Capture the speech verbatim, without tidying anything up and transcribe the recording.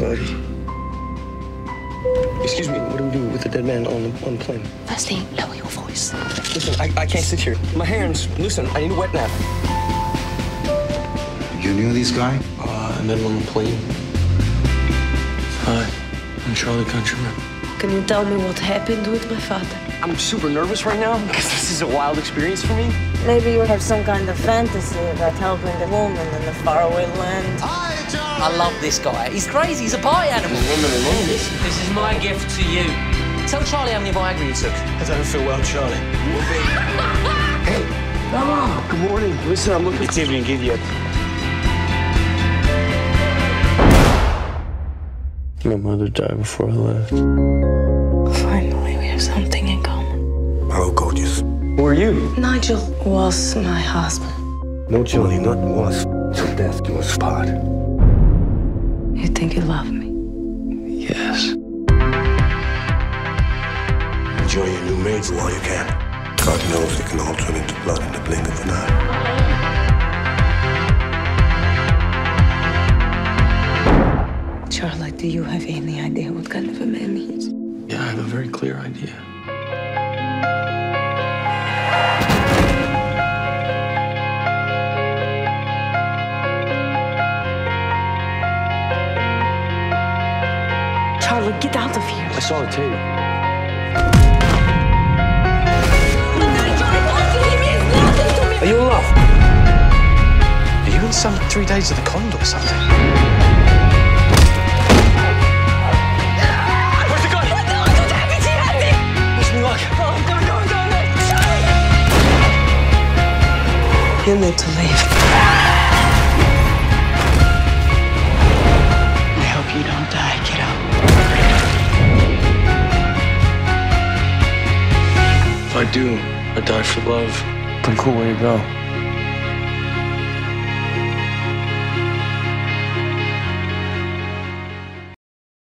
buddy. Excuse me, what do we do with the dead man on the, on the plane? Firstly, lower your voice. Listen, I, I can't sit here. My hands, listen, I need a wet nap. You knew this guy? Uh, I met him on the plane. Hi, I'm Charlie Countryman. Can you tell me what happened with my father? I'm super nervous right now because this is a wild experience for me. Maybe you have some kind of fantasy about helping the woman in the faraway land. I love this guy. He's crazy. He's a party animal. This, this is my gift to you. Tell Charlie how many Viagra you took. I don't feel well, Charlie. Hey, Mama. Good morning. Listen, I'm looking. It's evening. Give you. My mother died before I left. Finally, we have something in common. Hello, gorgeous. Who are you? Nigel was my husband. No, Johnny, not was. Till death do us part. You think you love me? Yes. Enjoy your new maids while you can. God knows it can all turn into blood in the blink of an eye. Charlotte, do you have any idea what kind of a man he is? Yeah, I have a very clear idea. Charlotte, get out of here. I saw the tape. Are you in love? Are you in some three days of the condom or something? Where's the gun? Wish me luck. You need to leave. I hope you don't die. Get out. If I do, I die for love. Pretty cool way to go.